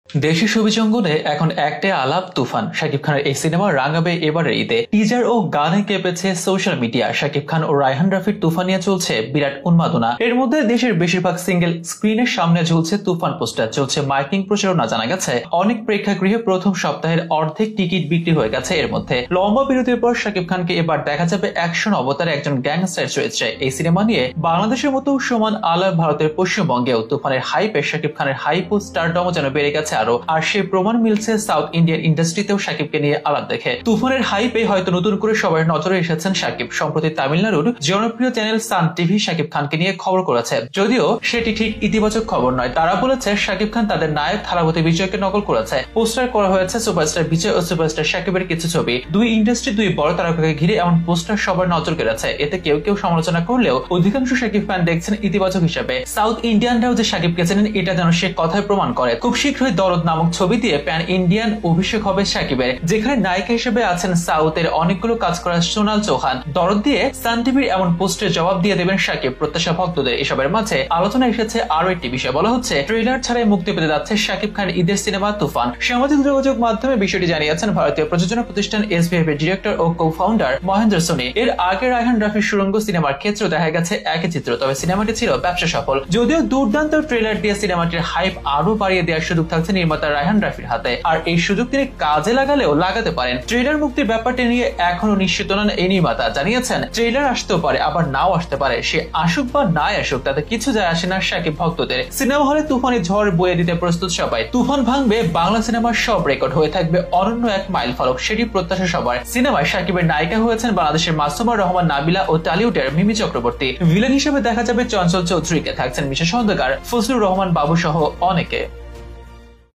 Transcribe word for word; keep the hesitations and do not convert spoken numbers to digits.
দেশের ছবি জঙ্গলে এখন একটাই আলাপ তুফান। শাকিব খানের এই সিনেমা রাঙাবে এবারের ঈদে। টিজার ও গানে কেঁপেছে সোশ্যাল মিডিয়া। শাকিব খান ও রায়হান রাফির তুফান নিয়ে চলছে বিরাট উন্মাদনা। এর মধ্যে দেশের বেশিরভাগ সিঙ্গেল স্ক্রিনের সামনে ঝুলছে তুফান পোস্টার, চলছে মাইকিং প্রচারণা। জানা গেছে অনেক প্রেক্ষাগৃহে প্রথম সপ্তাহের অর্ধেক টিকিট বিক্রি হয়ে গেছে। এর মধ্যে লম্বা বিরতির পর শাকিব খানকে এবার দেখা যাবে অ্যাকশন অবতারে একজন গ্যাংস্টার চরিত্রে। এই সিনেমা নিয়ে বাংলাদেশের মতো সমান আলাপ ভারতের পশ্চিমবঙ্গেও তুফানের হাইপে শাকিব খানের হাইপ ও স্টারডমও যেন বেড়ে গেছে আরো। আর সে প্রমাণ মিলছে সাউথ ইন্ডিয়ান ইন্ডাস্ট্রিতেও শাকিবকে নিয়ে আলাপ দেখে। তুফানের হাইপে হয়তো নতুন করে সবার নজরে এসেছেন শাকিব। সম্প্রতি তামিলনাড়ুর জনপ্রিয় চ্যানেল সান টিভি শাকিব খানকে নিয়ে খবর করেছে, যদিও সেটি ঠিক ইতিবাচক খবর নয়। তারা বলেছে শাকিব খান তাদের নায়ক থালাপতি বিজয়কে নকল করেছে। পোস্টার করা হয়েছে সুপারস্টার বিজয় ও সুপারস্টার শাকিবের কিছু ছবি। দুই ইন্ডাস্ট্রি দুই বড় তারকাকে ঘিরে এমন পোস্টার সবার নজর কেড়েছে। এতে কেউ কেউ সমালোচনা করলেও অধিকাংশ শাকিব ফ্যান দেখছেন ইতিবাচক হিসেবে। সাউথ ইন্ডিয়ানরাও যে শাকিবকে চেনেন এটা যেন সে কথায় প্রমাণ করে। খুব শীঘ্রই দরদ নামক ছবি দিয়ে প্যান ইন্ডিয়ান অভিষেক হবে শাকিবের, যেখানে নায়িকা হিসেবে আছেন সাউথের অনেকগুলো কাজ করা সোনাল চৌহান। দরদ দিয়ে সান টিভির এমন পোস্টের জবাব দিয়ে দেবেন শাকিব প্রত্যাশা ভক্তদের। এসবের মাঝে আলোচনা এসেছে আরো একটি বিষয়। বলা হচ্ছে ট্রেলার ছাড়াই মুক্তি পেতে যাচ্ছে শাকিব খানের ঈদের সিনেমা তুফান। সামাজিক যোগাযোগ মাধ্যমে বিষয়টি জানিয়েছেন ভারতীয় প্রযোজনা প্রতিষ্ঠান এসভিএফ এর ডিরেক্টর ও কো ফাউন্ডার মহেন্দ্র সোনি। এর আগে রায়হান রাফির সুরঙ্গ সিনেমার ক্ষেত্রে দেখা গেছে একই চিত্র, তবে সিনেমাটি ছিল ব্যবসা সফল। যদিও দুর্দান্ত ট্রেলার দিয়ে সিনেমাটির হাইপ আরো বাড়িয়ে দেওয়ার সুযোগ থাকছে নির্মাতা রায়হান রাফির হাতে, আর এই সুযোগ তিনি কাজে লাগালেও লাগাতে পারেন। ট্রেলার মুক্তির ব্যাপারটি নিয়ে এখনো নিশ্চিত নন এই নির্মাতা। জানিয়েছেন ট্রেলার আসতেও পারে আবার নাও আসতে পারে, সে আসুক বা নাই আসুক তাতে কিছু যায় আসে না শাকিব ভক্তদের। সিনেমা হলে তুফানি ঝড় বয়ে দিতে প্রস্তুত সবাই। তুফান ভাঙবে বাংলা সিনেমার সব রেকর্ড, হয়ে থাকবে অনন্য এক মাইল ফলক, সেটি প্রত্যাশা সবার। সিনেমায় শাকিবের নায়িকা হয়েছেন বাংলাদেশের মাসুমা রহমান নাবিলা ও টলিউডের মিমি চক্রবর্তী। ভিলেন হিসেবে দেখা যাবে চঞ্চল চৌধুরীকে, থাকছেন মিশা খন্দকার, ফজলুর রহমান বাবু সহ অনেকে।